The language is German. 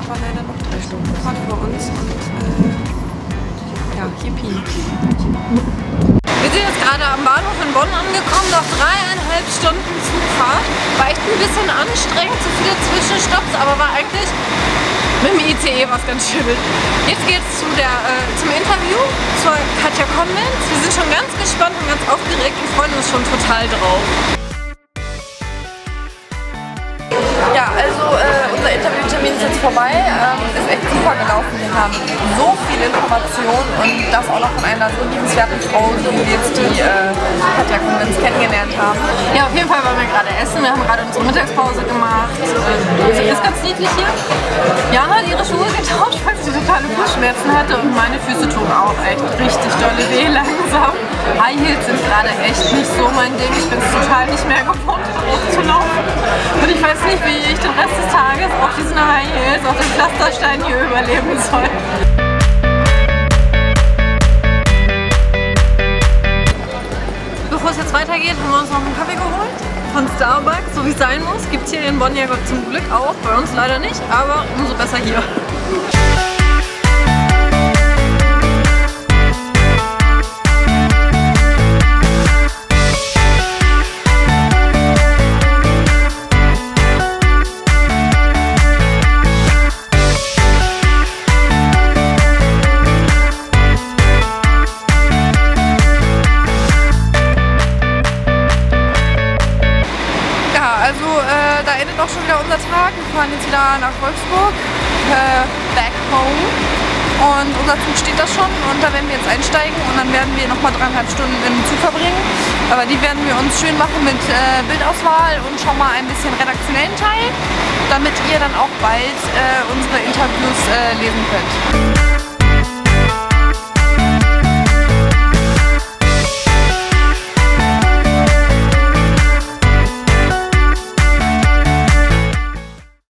aber leider noch 3 Stunden Fahrt vor uns und ja, yippie. Wir sind jetzt gerade am Bahnhof in Bonn angekommen, noch 3,5 Stunden Zugfahrt. War echt ein bisschen anstrengend, zu viele Zwischenstopps, aber war eigentlich mit dem ICE was ganz schön. Jetzt geht es zum Interview zur Katja Konvent. Wir sind schon ganz gespannt und ganz aufgeregt und freuen uns schon total drauf. Ja, also unser Interviewtermin ist jetzt vorbei. Ist echt super gelaufen. Wir haben so viel Information und das auch noch von einer so liebenswerten Frau, so wie wir jetzt die Katja Konvent kennengelernt haben. Ja, auf jeden Fall waren wir gerade essen. Wir haben gerade unsere Mittagspause gemacht. Sie ist ganz niedlich hier. Jana hat ihre Schuhe getauscht, weil sie totale Fußschmerzen hatte und meine Füße tun auch echt richtig dolle weh langsam. High Heels sind gerade echt nicht so mein Ding. Ich bin es total nicht mehr gewohnt, zu laufen. Und ich weiß nicht, wie ich den Rest des Tages auf diesen High Heels, auf dem Pflasterstein hier überleben soll. Bevor es jetzt weitergeht, haben wir uns noch einen Kaffee geholt von Starbucks, so wie es sein muss. Gibt es hier in Bonn ja zum Glück auch, bei uns leider nicht, aber umso besser hier. Da endet auch schon wieder unser Tag. Wir fahren jetzt wieder nach Wolfsburg, back home. Und unser Zug steht da schon und da werden wir jetzt einsteigen und dann werden wir nochmal 3,5 Stunden im Zug verbringen. Aber die werden wir uns schön machen mit Bildauswahl und schon mal ein bisschen redaktionellen Teil, damit ihr dann auch bald unsere Interviews lesen könnt.